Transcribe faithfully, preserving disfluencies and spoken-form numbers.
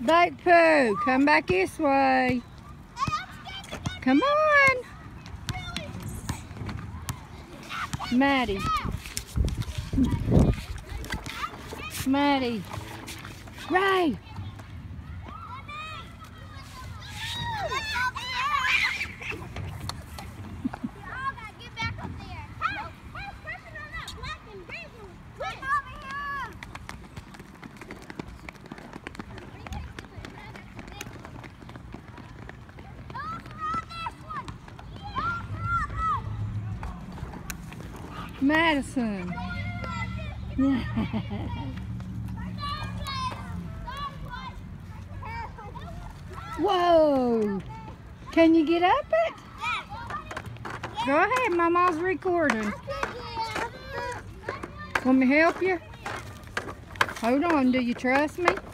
Bike Pooh, come back this way. Come on. Maddie. Maddie. Ray. Madison. Whoa. Can you get up it? Go ahead, Mama's recording. Want me to help you? Hold on, do you trust me?